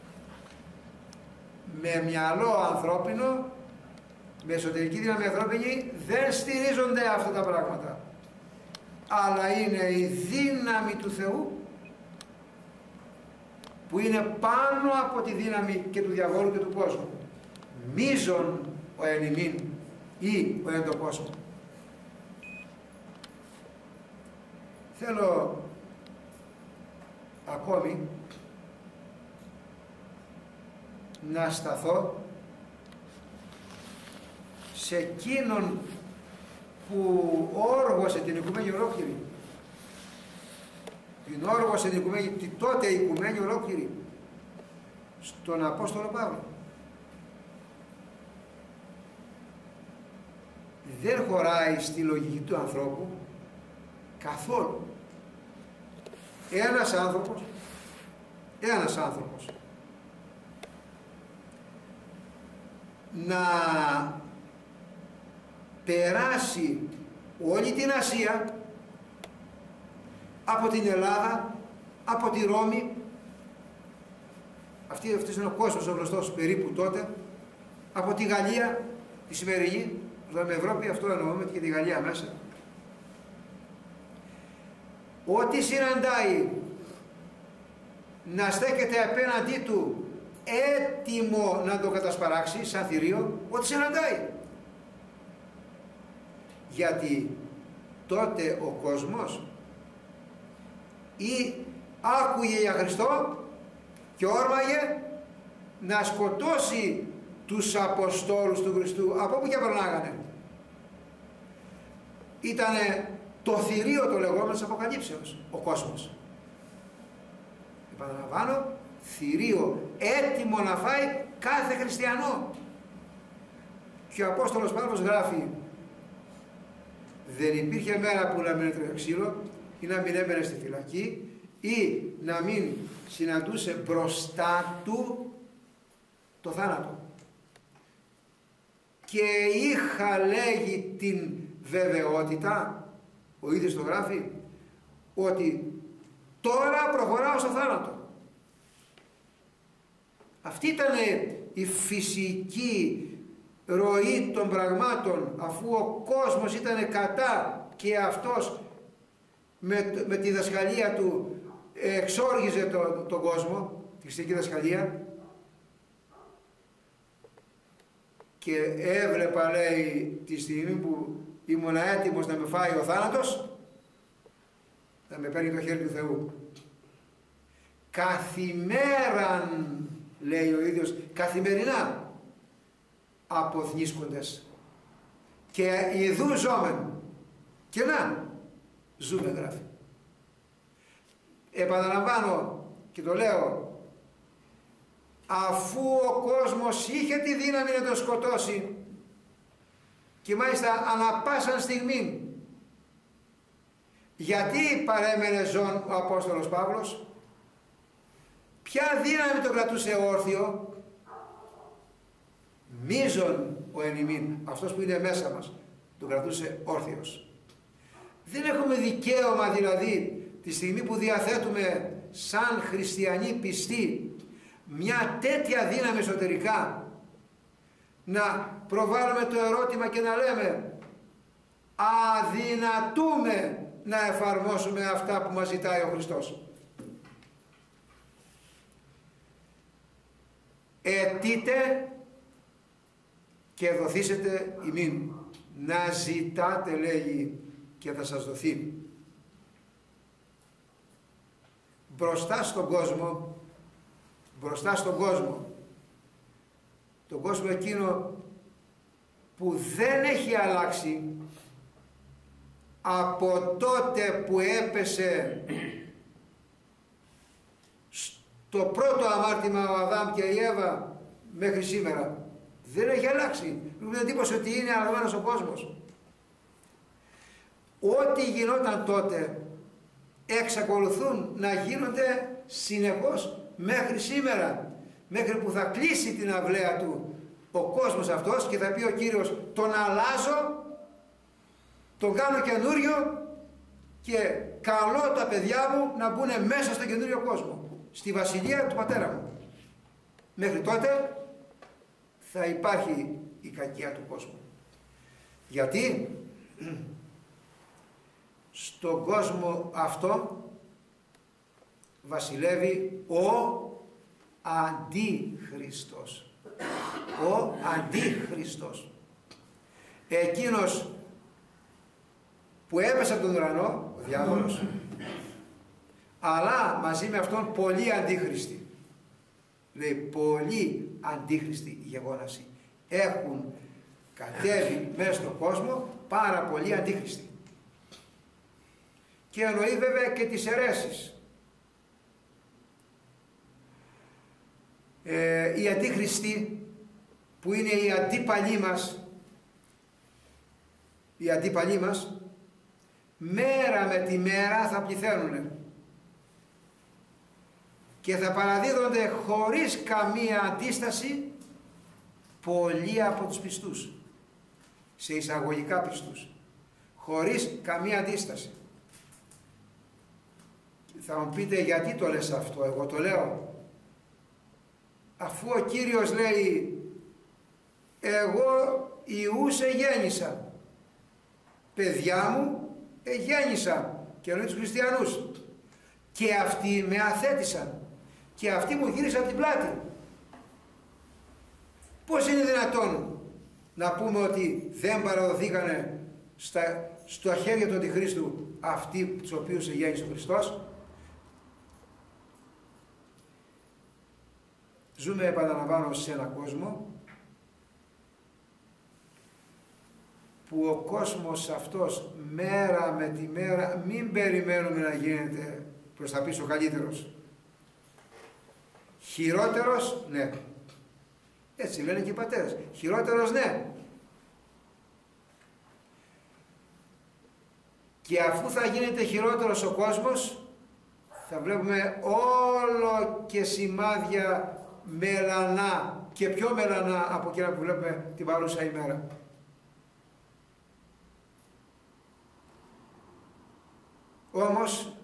Με μυαλό ανθρώπινο, με εσωτερική δύναμη ανθρώπινη, δεν στηρίζονται αυτά τα πράγματα, αλλά είναι η δύναμη του Θεού που είναι πάνω από τη δύναμη και του διαβόλου και του κόσμου. Μίζων ο εν ημίν ή ο εν το κόσμο. Θέλω ακόμη να σταθώ σε εκείνον που όργωσε την οικουμένη ολόκληρη. Την όργωσε την οικουμένη, τη τότε οικουμένη ολόκληρη, στον Απόστολο Παύλο. Δεν χωράει στη λογική του ανθρώπου καθόλου ένας άνθρωπος να περάσει όλη την Ασία, από την Ελλάδα, από τη Ρώμη, αυτός είναι ο κόσμος ο γνωστός περίπου τότε, από τη Γαλλία, τη σημερινή, με Ευρώπη αυτό εννοούμε και τη Γαλλία μέσα. Ό,τι συναντάει να στέκεται απέναντί του έτοιμο να το κατασπαράξει σαν θηρίο, ό,τι συναντάει. Γιατί τότε ο κόσμος ή άκουγε για Χριστό και όρμαγε να σκοτώσει τους Αποστόλους του Χριστού από όπου και περνάγανε. Ήτανε το θηρίο το λεγόμενο της Αποκαλύψεως ο κόσμος. Επαναλαμβάνω, θηρίο έτοιμο να φάει κάθε χριστιανό. Και ο Απόστολος Παύλος γράφει Δεν υπήρχε μέρα που να μην έτρωγε ξύλο ή να μην έμπαινε στη φυλακή ή να μην συναντούσε μπροστά του το θάνατο. Και είχα, λέγει, την βεβαιότητα, ο ίδιος το γράφει, ότι τώρα προχωράω στο θάνατο. Αυτή ήταν η φυσική ροή των πραγμάτων, αφού ο κόσμος ήταν κατά και αυτός με τη δασκαλία του εξόργιζε τον κόσμο, τη χριστιανική δασκαλία, και έβλεπα, λέει, τη στιγμή που ήμουν έτοιμος να με φάει ο θάνατος, να με παίρνει το χέρι του Θεού. Καθημέραν, λέει ο ίδιος, καθημερινά αποθνίσκοντες και ιδού ζώμεν. Και να, ζούμε, γράφει. Επαναλαμβάνω και το λέω, αφού ο κόσμος είχε τη δύναμη να τον σκοτώσει και μάλιστα ανά πάσαν στιγμή, γιατί παρέμενε ζών ο Απόστολος Παύλος? Ποια δύναμη τον κρατούσε όρθιο? Μίζων ο εν ημίν, αυτός που είναι μέσα μας, τον κρατούσε όρθιος. Δεν έχουμε δικαίωμα δηλαδή τη στιγμή που διαθέτουμε σαν χριστιανοί πιστοί μια τέτοια δύναμη εσωτερικά, να προβάλλουμε το ερώτημα και να λέμε αδυνατούμε να εφαρμόσουμε αυτά που μας ζητάει ο Χριστός? Αιτείτε και δοθήσετε ημίν. Να ζητάτε, λέγει, και θα σας δοθεί. Μπροστά στον κόσμο, τον κόσμο εκείνο που δεν έχει αλλάξει από τότε που έπεσε στο πρώτο αμάρτημα ο Αδάμ και η Εύα μέχρι σήμερα. Δεν έχει αλλάξει. Έχουμε εντύπωση ότι είναι αλλαγμένος ο κόσμος. Ό,τι γινόταν τότε εξακολουθούν να γίνονται συνεχώς μέχρι σήμερα, μέχρι που θα κλείσει την αυλαία του ο κόσμος αυτός και θα πει ο Κύριος, τον αλλάζω, τον κάνω καινούριο και καλώ τα παιδιά μου να μπουν μέσα στο καινούριο κόσμο, στη βασιλεία του πατέρα μου. Μέχρι τότε θα υπάρχει η κακία του κόσμου. Γιατί στον κόσμο αυτό βασιλεύει ο Αντίχριστος. Ο Αντίχριστος. Εκείνος που έπεσε από τον ουρανό, ο διάβολος, αλλά μαζί με αυτόν πολλοί αντίχριστοι. Λέει πολλοί αντίχριστοι γεγόναση. Έχουν κατέβει μέσα στον κόσμο πάρα πολλοί αντίχριστοι. Και εννοεί βέβαια και τις αιρέσεις. Οι αντίχριστοι που είναι οι αντίπαλοι μας, μέρα με τη μέρα θα πληθαίνουν και θα παραδίδονται χωρίς καμία αντίσταση πολλοί από τους πιστούς, σε εισαγωγικά πιστούς, χωρίς καμία αντίσταση. Θα μου πείτε γιατί το λες αυτό? Εγώ το λέω αφού ο Κύριος λέει εγώ Ιούς εγέννησα, παιδιά μου εγέννησα, και εννοεί τους χριστιανούς, και αυτοί με αθέτησαν και αυτοί μου γύρισαν την πλάτη. Πώς είναι δυνατόν να πούμε ότι δεν παραδοθήκανε στο χέρια του Αντιχρίστου αυτοί τους οποίους εγέννησε ο Χριστός? Ζούμε, επαναλαμβάνω, σε έναν κόσμο που ο κόσμος αυτός μέρα με τη μέρα, μην περιμένουμε να γίνεται προς τα πίσω καλύτερος. Χειρότερος, ναι. Έτσι λένε και οι πατέρες. Χειρότερος, ναι. Και αφού θα γίνεται χειρότερος ο κόσμος, θα βλέπουμε όλο και σημάδια μελανά και πιο μελανά από εκείνα που βλέπουμε την παρούσα ημέρα. Όμως,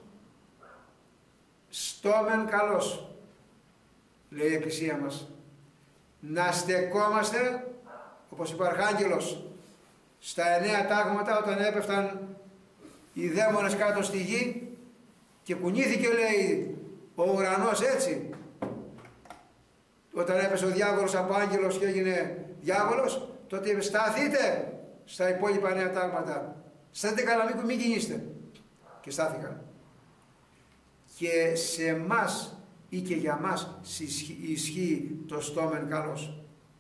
στόμεν καλός, λέει η Εκκλησία μας, να στεκόμαστε, όπως είπε ο Αρχάγγελος, στα 9 τάγματα όταν έπεφταν οι δαίμονες κάτω στη γη και κουνήθηκε, λέει, ο ουρανός έτσι. Όταν έπεσε ο διάβολος από άγγελος και έγινε διάβολος, τότε είπε σταθείτε στα υπόλοιπα 9 τάγματα. Σταθείτε καλά, μην κινείστε. Και στάθηκαν. Και σε εμάς ή και για μας ισχύει το στόμεν καλός.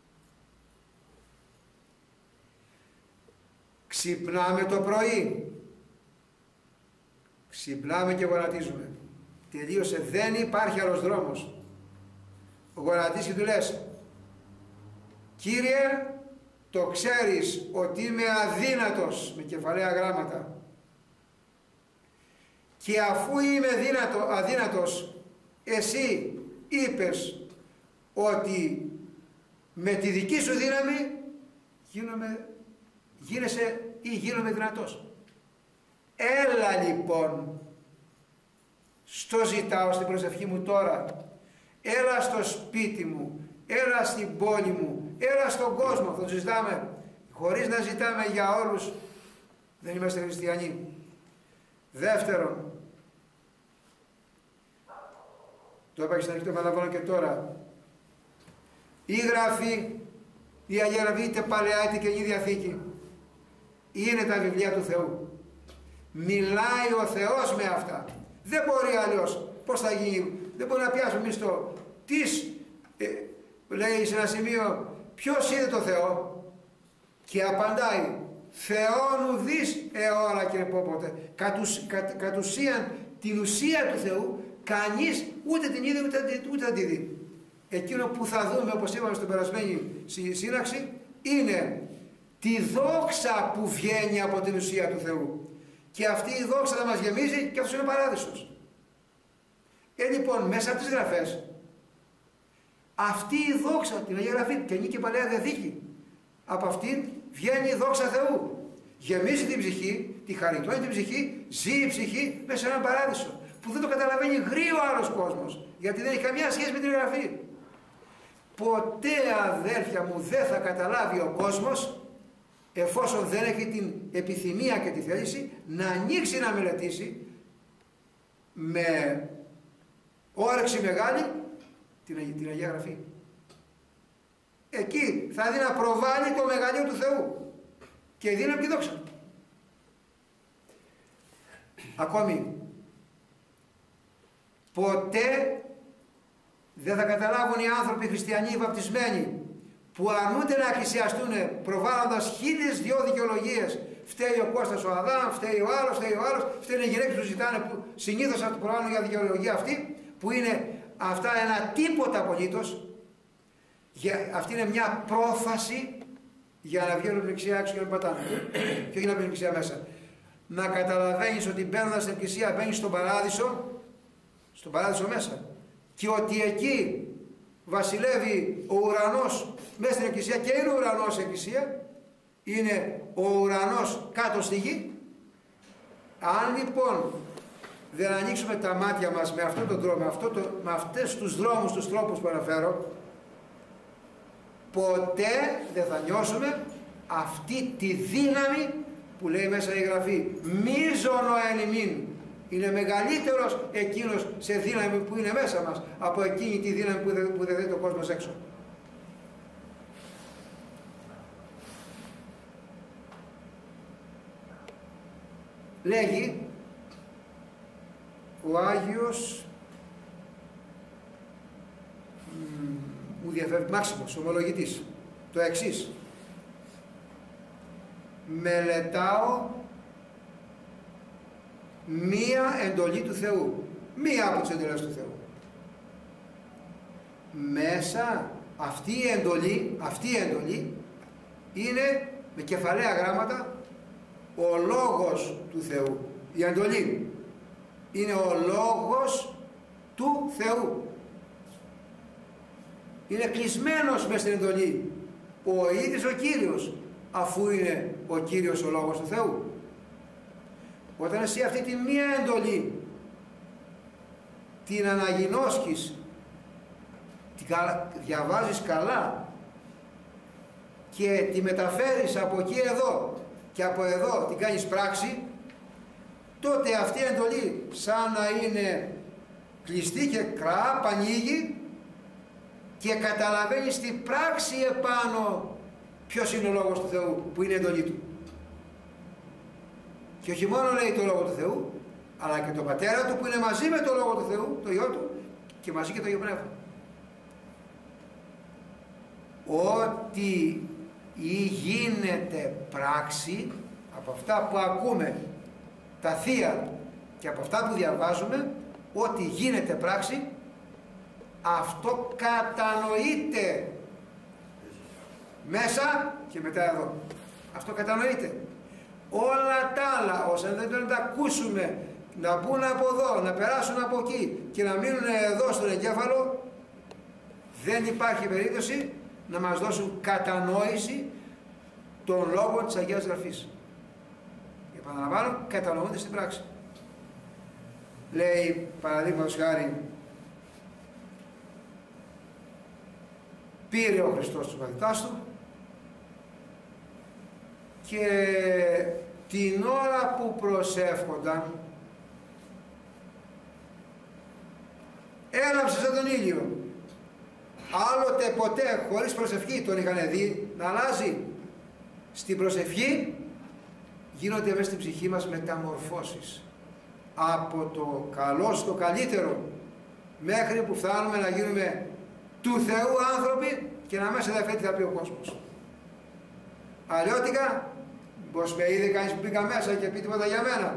Ξυπνάμε το πρωί, ξυπνάμε και γονατίζουμε. Τελείωσε, δεν υπάρχει άλλος δρόμος. Γονατίζεις και του λες, Κύριε, το ξέρεις ότι είμαι αδύνατος, με κεφαλαία γράμματα, και αφού είμαι αδύνατος, εσύ είπες ότι με τη δική σου δύναμη γίνεσαι ή γίνομαι δυνατός. Έλα λοιπόν, στο ζητάω στην προσευχή μου τώρα, έλα στο σπίτι μου, έλα στην πόλη μου, έλα στον κόσμο, θα το ζητάμε. Χωρίς να ζητάμε για όλους, δεν είμαστε χριστιανοί. Δεύτερον, το είπα και στην αρχή, το επαναλαμβάνω και τώρα, η Γραφή, η Αγία Γραφή, είτε Παλαιά είτε Καινή Διαθήκη, είναι τα βιβλία του Θεού. Μιλάει ο Θεός με αυτά. Δεν μπορεί αλλιώς. Πώς θα γίνει? Δεν μπορεί να πιάσουμε εμείς το λέει σε ένα σημείο, ποιος είδε το Θεό? Και απαντάει, Θεόν ουδείς αιώρα και επόποτε. Κατ' ουσίαν την ουσία του Θεού κανείς ούτε την είδε ούτε θα τη δει. Εκείνο που θα δούμε, όπως είπαμε στην περασμένη σύναξη, είναι τη δόξα που βγαίνει από την ουσία του Θεού. Και αυτή η δόξα θα μας γεμίζει και αυτός είναι ο παράδεισος. Λοιπόν, μέσα από τις Γραφές, αυτή η δόξα, την Αγία Γραφή, Καινή και Παλαιά Διαθήκη, από αυτήν βγαίνει η δόξα Θεού. Γεμίζει την ψυχή, τη χαριτώνει την ψυχή, ζει η ψυχή μέσα σε έναν παράδεισο, που δεν το καταλαβαίνει γρήγορα ο άλλος κόσμος, γιατί δεν έχει καμιά σχέση με την Γραφή. Ποτέ, αδέρφια μου, δεν θα καταλάβει ο κόσμος, εφόσον δεν έχει την επιθυμία και τη θέληση να ανοίξει να μελετήσει με όρεξη μεγάλη την Αγία Γραφή. Εκεί θα δει να προβάλλει το μεγαλείο του Θεού και δύναμη και δόξα. Ακόμη, ποτέ δεν θα καταλάβουν οι άνθρωποι χριστιανοί βαπτισμένοι που αρνούνται να εκκλησιαστούν προβάλλοντας 1002 δικαιολογίες. Φταίει ο Κώστας ο Αδάμ, φταίει ο άλλος, φταίει οι γυναίκες που ζητάνε, που συνήθως θα του προβάλλουν για δικαιολογία αυτή, που είναι αυτά ένα τίποτα απολύτως. Αυτή είναι μια πρόφαση για να βγαίνουν από την εκκλησία έξω και να μην πατάνε. Και όχι να μπαίνουν στην εκκλησία μέσα. Να καταλαβαίνεις ότι μπαίνοντας στην εκκλησία μπαίνεις στον παράδεισο μέσα. Και ότι εκεί βασιλεύει ο ουρανός μέσα στην εκκλησία, και είναι ο ουρανός η εκκλησία, είναι ο ουρανός κάτω στη γη. Αν λοιπόν δεν ανοίξουμε τα μάτια μας με αυτόν τον τρόπο, με αυτές τους δρόμους, τους τρόπους που αναφέρω, ποτέ δεν θα νιώσουμε αυτή τη δύναμη που λέει μέσα η Γραφή. Μίζωνο εν ημίν. Είναι μεγαλύτερος εκείνος σε δύναμη που είναι μέσα μας από εκείνη τη δύναμη που δεν δει το κόσμος έξω. Λέγει ο Άγιος μου διαφεύγει, Μάξιμος, ομολογητής, το εξής: μελετάω μία εντολή του Θεού, μία από τις εντολές του Θεού. Μέσα αυτή η εντολή είναι με κεφαλαία γράμματα ο λόγος του Θεού. η εντολή, είναι ο λόγος του Θεού. Είναι κλεισμένος μες στην εντολή ο ίδιος ο Κύριος, αφού είναι ο Κύριος ο λόγος του Θεού. Όταν εσύ αυτή τη μία εντολή την αναγινώσκεις, την διαβάζεις καλά και τη μεταφέρεις από εκεί εδώ και από εδώ την κάνεις πράξη, τότε αυτή η εντολή σαν να είναι κλειστή και κραπ, ανοίγει και καταλαβαίνεις στην πράξη επάνω ποιος είναι ο λόγος του Θεού, που είναι η εντολή του. Και όχι μόνο λέει το λόγο του Θεού, αλλά και το πατέρα του που είναι μαζί με το λόγο του Θεού, το Υιό του, και μαζί και το Υιό Πνεύμα. Ό,τι γίνεται πράξη από αυτά που ακούμε τα Θεία και από αυτά που διαβάζουμε, ό,τι γίνεται πράξη, αυτό κατανοείται μέσα και μετά εδώ. Αυτό κατανοείται. Όλα τα άλλα, όσα δεν τα ακούσουμε, να μπουν από εδώ, να περάσουν από εκεί και να μείνουν εδώ στον εγκέφαλο, δεν υπάρχει περίπτωση να μας δώσουν κατανόηση των λόγων της Αγίας Γραφής. Επαναλαμβάνω, κατανοούνται στην πράξη. Λέει, παραδείγματος χάρη, πήρε ο Χριστός τους μαθητάς του και την ώρα που προσεύχονταν έλαψε σαν τον ήλιο. Άλλοτε ποτέ χωρίς προσευχή τον είχαν δει να αλλάζει. Στην προσευχή γίνονται μέσα στην ψυχή μας μεταμορφώσεις από το καλό στο καλύτερο, μέχρι που φτάνουμε να γίνουμε του Θεού άνθρωποι και να μέσα ενδιαφέρει τι θα πει ο κόσμος. Αλλιώτικα, πως με είδε κανείς που μπήκα μέσα και πει τίποτα για μένα.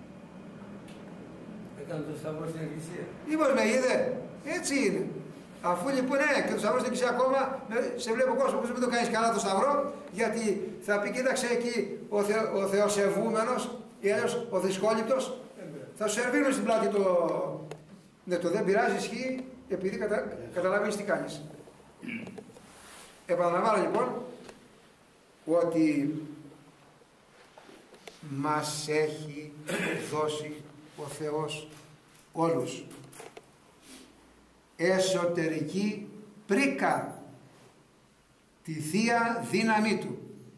Έκανε το σταυρό στην εκκλησία. Ή πως με είδε, έτσι είναι. Αφού λοιπόν και το σταυρό στην εκκλησία ακόμα, σε βλέπει ο κόσμος, πως μην το κάνεις καλά το σταυρό, γιατί θα πει κοίταξε εκεί ο θεοσεβούμενος ή αλλιώς ο δυσκόληπτος, θα σου σερβίρουν στην πλάτη το... Ναι, το δεν πειράζει, ισχύει, επειδή καταλαβαίνεις τι κάνεις. Επαναλαμβάνω λοιπόν ότι μας έχει δώσει ο Θεός όλους εσωτερική πρίκα, τη Θεία δύναμή Του.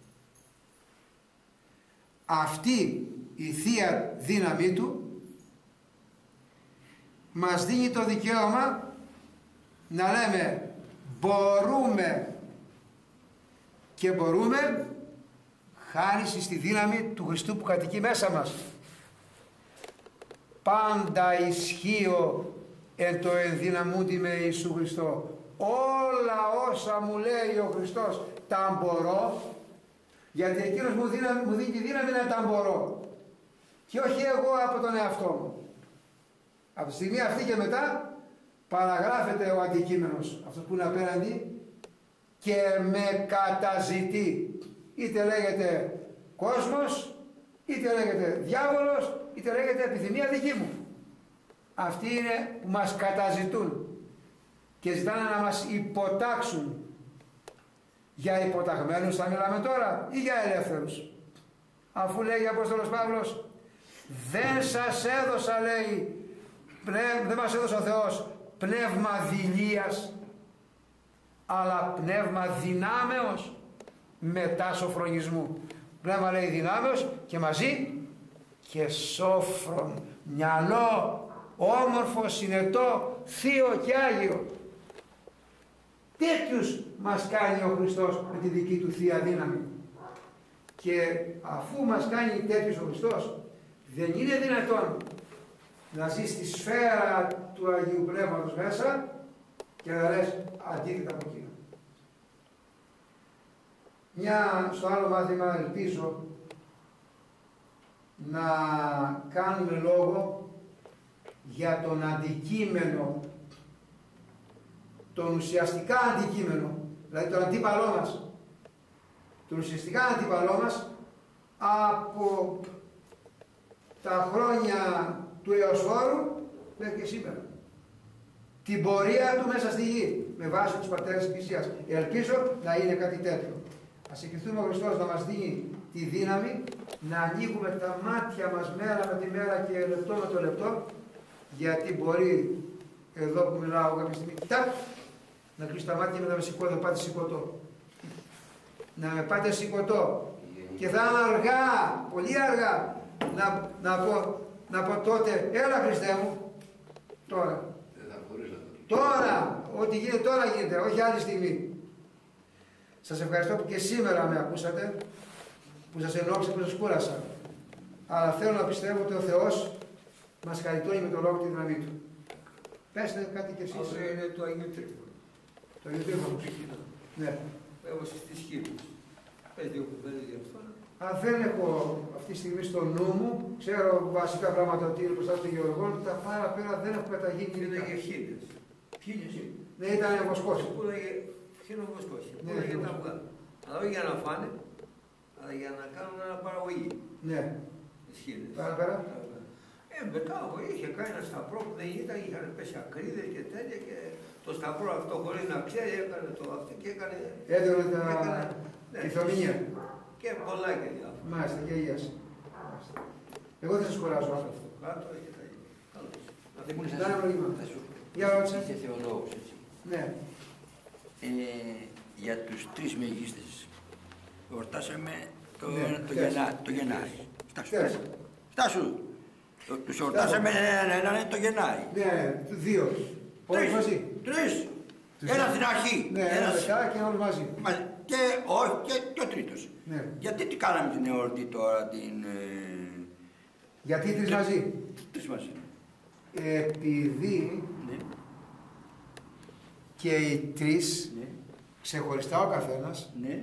Αυτή η Θεία δύναμή Του μας δίνει το δικαίωμα να λέμε μπορούμε και μπορούμε χάρη στη δύναμη του Χριστού που κατοικεί μέσα μας. Πάντα ισχύω εν το ενδυναμούντι με Ιησού Χριστό. Όλα όσα μου λέει ο Χριστός τα μπορώ, γιατί εκείνος μου δίνει τη δύναμη να τα μπορώ και όχι εγώ από τον εαυτό μου. Από τη στιγμή αυτή και μετά παραγράφεται ο αντικείμενος, αυτός που είναι απέναντι, και με καταζητεί. Είτε λέγεται κόσμος, είτε λέγεται διάβολος, είτε λέγεται επιθυμία δική μου. Αυτοί είναι που μας καταζητούν και ζητάνε να μας υποτάξουν. Για υποταγμένους θα μιλάμε τώρα ή για ελεύθερους? Αφού λέει ο Απόστολος Παύλος, δεν σας έδωσα, λέει, δεν μας έδωσε ο Θεός πνεύμα δειλίας, αλλά πνεύμα δυνάμεως μετά σοφρονισμού. Πνεύμα, λέει, δυνάμεως και μαζί και σόφρον, μυαλό όμορφο, συνετό, θείο και άγιο. Τέτοιους μας κάνει ο Χριστός με τη δική του Θεία δύναμη. Και αφού μας κάνει τέτοιους ο Χριστός, δεν είναι δυνατόν να ζει στη σφαίρα του Αγίου Πνεύματος μέσα και να λες αντίθετα από εκείνο. Στο άλλο μάθημα ελπίζω να κάνουμε λόγο για τον αντικείμενο, τον ουσιαστικά αντικείμενο, δηλαδή τον αντίπαλό μας. Τον ουσιαστικά αντίπαλό μας από τα χρόνια του Εωσφόρου μέχρι και σήμερα. Την πορεία του μέσα στη γη, με βάση τους πατέρες της Εκκλησίας. Ελπίζω να είναι κάτι τέτοιο. Ας ευχηθούμε ο Χριστός να μας δίνει τη δύναμη να ανοίγουμε τα μάτια μας μέρα με τη μέρα και λεπτό με το λεπτό, γιατί μπορεί εδώ που μιλάω κάποια στιγμή, να κλείσει τα μάτια και να με σηκώ, να πάτε σηκωτό. Να με πάτε σηκωτό. Και θα είναι αργά, πολύ αργά, να πω τότε, έλα Χριστέ μου, τώρα. Τώρα, ό,τι γίνεται τώρα γίνεται, όχι άλλη στιγμή. Σας ευχαριστώ που και σήμερα με ακούσατε, που σας ενόχλησα, που σας κούρασα. Αλλά θέλω να πιστεύω ότι ο Θεός μας χαριτώνει με τον λόγο τη δύναμή Του. Πέστε κάτι κι εσείς. Αυτό είναι το Αγίου Τρίφωνο. Το Αγίου Τρίφωνο. Ναι. Έχω στις χείλες. Πες δύο κουβέντες για αυτό. Αν δεν έχω αυτή τη στιγμή στο νου μου, ξέρω βασικά πράγματα ότι είναι μπροστά των Γεωργών, τα παραπέρα δεν έχω καταγίνει. Είναι για χίλιες. Χίλιες. Ναι, ήταν βοσκός. Ποιο είναι βοσκός. Για τα αυγά. Αλλά όχι για να φάνε, αλλά για να κάνουν ένα παραγωγή. Ναι. Τις χίλιες. Παραπέρα. Μετά είχε κάνει ένα σταυρό που δεν ήταν, είχαν πέσει ακρίδες και τέτοια και το σταυρό αυτό χωρίς να ξέρει έκανε το αυτό και έκανε... Έδωνε τη θομηνία. Και πολλά και διάφορα. Μάλιστα, και υγείας. Εγώ δεν σας κουράζω. Κάτω και τα ίδια. Για ρώτησε. Είσαι θεολόγος, έτσι. Ναι. Για τους τρεις μεγίστες εορτάσαμε το Γενάρη. Στάσου. Τους εορτάσαμε έναν το Γενάρη. Ναι, δύο. Όλοι μαζί. Τρεις. Ένα στην αρχή. Ναι, ένα δεκά και όλοι μαζί. Και όχι και ο τρίτος. Ναι. Γιατί τι κάναμε την εορτή τώρα την... Γιατί τρεις μαζί. Τρεις μαζί. Επειδή Ναι. και οι τρεις, Ναι. ξεχωριστά ο καθένας, Ναι.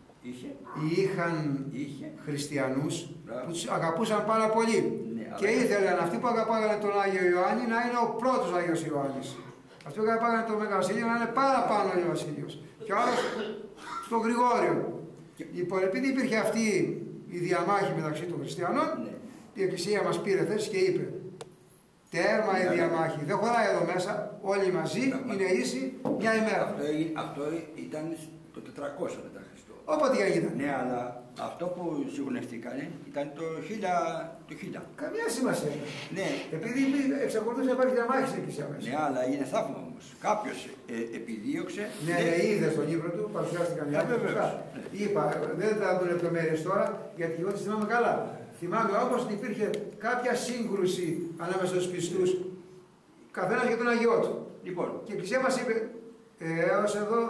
είχαν Είχε. χριστιανούς Μπράβο. που τους αγαπούσαν πάρα πολύ. Ναι, Και αλλά... ήθελαν αυτοί που αγαπάγανε τον Άγιο Ιωάννη να είναι ο πρώτος Άγιος Ιωάννης. Αυτοί που αγαπάγανε τον Μέγα Βασίλειο να είναι παραπάνω ο Άγιος Βασίλειος. Και ο άλλος στον Γρηγόριο. Λοιπόν, επειδή υπήρχε αυτή η διαμάχη μεταξύ των χριστιανών, Ναι. η Εκκλησία μας πήρε θέση και είπε: τέρμα η διαμάχη. Δεν χωράει εδώ μέσα. Όλοι μαζί είναι ίσοι μια ημέρα. Αυτό ήταν το 400 μετά Χριστό. Όποτε και ήταν. Ναι, αλλά αυτό που συγγονευτήκανε ήταν το 1000. Καμία σημασία. Ναι. Επειδή εξακολουθούσε να υπάρχει διαμάχη στην Εκκλησία μέσα. Ναι, αλλά είναι θαύμα όμως. Κάποιος επιδίωξε... Ναι, είδε στον livro του, παρουσιάστηκαν οι άλλοι. Είπα, δεν θα δω λεπτομέρειες τώρα, γιατί εγώ τις θυμάμαι καλά. Θυμάμαι όμως ότι υπήρχε κάποια σύγκρουση ανάμεσα στους πιστούς, καθένας για τον Αγιό του. Λοιπόν. Και η Εκκλησία μας είπε, έως εδώ,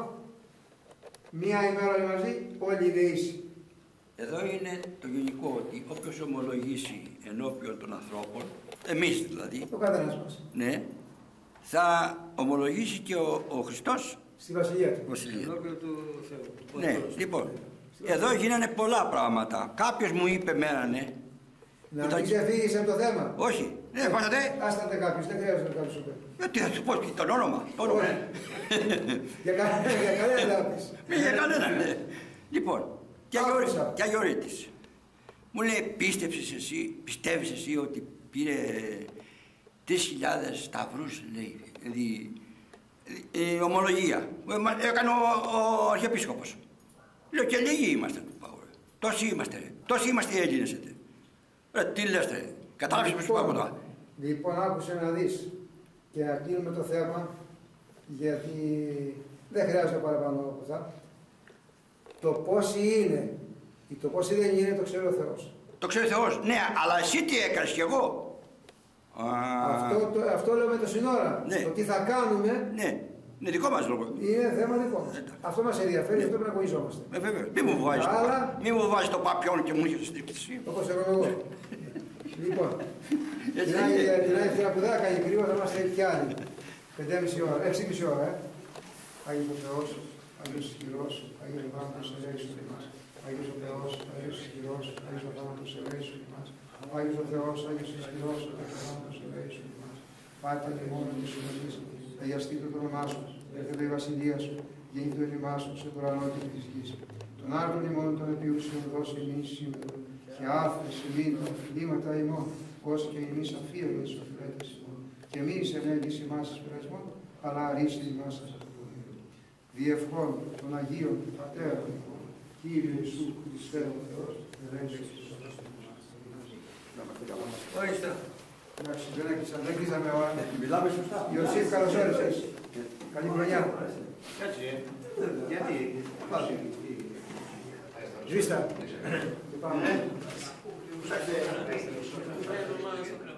μία ημέρα όλοι μαζί, όλοι είναι ίσοι. Εδώ είναι το γενικό ότι όποιος ομολογήσει ενώπιον των ανθρώπων, εμείς δηλαδή, Ο καθένας μας. ναι, θα ομολογήσει και ο Χριστός Στη Βασιλεία του. Βασιλεία. Ενώπιον του Θεού. Ναι, λοιπόν, εδώ γίνανε πολλά πράγματα. Κάποιος μου είπε μέρανε. Να μην ξεφύγεις από το θέμα. Όχι, ναι, φάσατε. Άστατε κάποιος, δεν χρειάζεται να κάποιος σου πει. Γιατί θα σου πω και το όνομα. Το όνομα. Για κανένα να πεις. Για κανένα, ναι. Λοιπόν, Άκουσα. και Αγιορείτης. Μου λέει, πιστεύεις εσύ ότι πήρε 3.000 σταυρούς, λέει, δηλαδή, ομολογία. Έκανε ο Αρχιεπίσκοπος. Λέω, και λίγοι είμαστε του Παύλου. Τόσοι είμαστε οι Έλληνες. Τι λες, κατάλαβες πως σου πάω τώρα. Λοιπόν, άκουσε να δεις και να κλείνουμε το θέμα, γιατί δεν χρειάζεται παραπάνω από αυτά. Το πόσοι είναι ή το πόσοι δεν είναι, το ξέρει ο Θεός. Το ξέρει ο Θεός, ναι, αλλά εσύ τι έκανες κι εγώ. Αυτό λέω με το σύνορα. Ναι. Το τι θα κάνουμε, Ναι, είναι δικό μας λόγο. είναι θέμα δικό μας. Αυτό μας ενδιαφέρει, αυτό πρέπει να αγωνιζόμαστε. Βέβαια, μη μου βάζεις το παπιόν και μου είχες στρίξει εσύ. Όπως εγώ εγώ. Λοιπόν, την άλλη φορά που δεν θα κάνει γρήγορα θα είμαστε κι άλλοι. 5,5 ώρα, 6,5 ώρα, Άγιος ο Θεός, Άγιος ισχυρός, Άγιος ο θάνατος ελέησον εμάς. Άγιος ο Θεός, Άγιος ισχυρός, Άγιος ο θάνατος ελέησον εμάς. Άγιος ο Θεός, Άγιος ισχυρός, Άγιος ο θάνατος ελέησον εμάς. Πάτε ημών της συγγραφής, αγιαστείτε το όνομά σου, έρχεται η βασιλεία σου, γεννήτω το όνομά σου, σε ουρανό και της γης. Τον άρτον ημών των επιούσιων δώσει εμείς σήμερα, και άφρες ημών τα θλίματα ημών, ως και εμείς αφίαγες οφειλέτες ημών, και μη εις ενέργης ημάς εις πειρασμόν, αλλά αρίστη ημάς εις αυτοκονίων. Διευχών των Αγίων Πατέρων ημών, Κύριε Ιησού Χριστέ ο Θεός, ελέγχεσαι στους όρους ημάς. Ορίστε. Εντάξει, δεν κλείσαμε ώρα. Μιλάμε σωστά. Ιωσήφ, καλώς όρισες. Καλή χρονιά. Κάτσε, γιατί. Σβήστα. Πάμε.